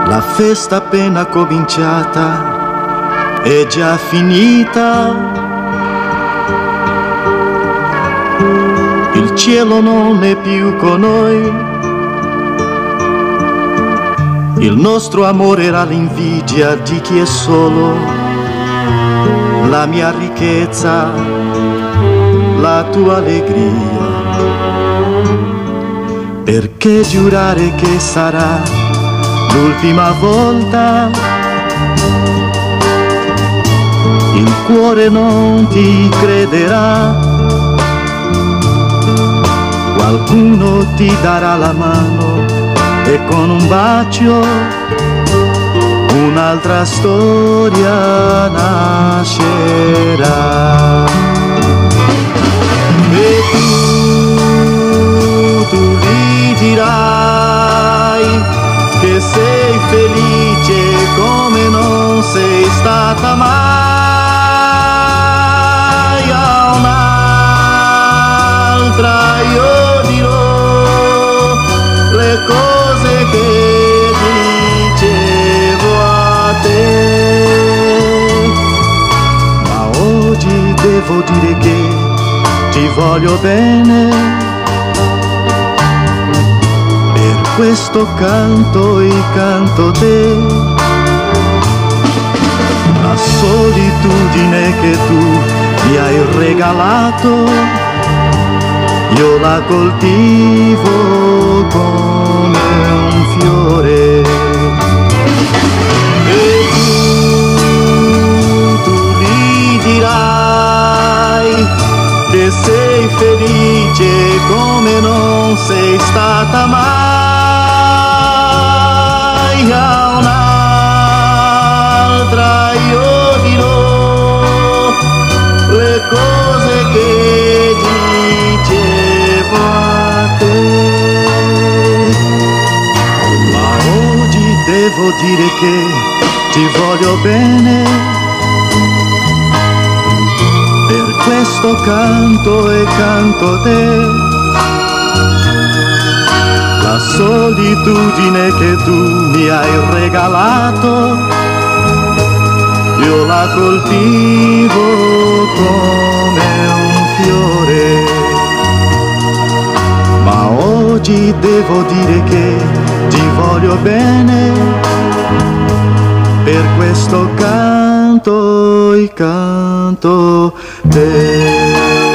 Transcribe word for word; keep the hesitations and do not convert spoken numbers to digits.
La festa appena cominciata è già finita. Il cielo non è più con noi. Il nostro amore era l'invidia di chi è solo. La mia ricchezza, la tua allegria. Perché giurare che sarà l'ultima volta? Il cuore non ti crederà. Qualcuno ti darà la mano e con un bacio un'altra storia nascerà. E tu, tu gli dirai che sei felice come non sei stata mai. A un'altra io dirò le cose che dicevo a te, ma oggi devo dire che ti voglio bene. Per questo canto e canto te. La solitudine che tu mi hai regalato, io la coltivo come un fiore. E tu, tu gli dirai che sei felice come non sei stata mai. A un'altra io dirò le cose che dicevo a te, ma oggi devo dire che ti voglio bene. Per questo canto e canto te. La solitudine che tu mi hai regalato, io la coltivo come un fiore. Ma oggi devo dire che ti voglio bene. Per questo canto e canto te.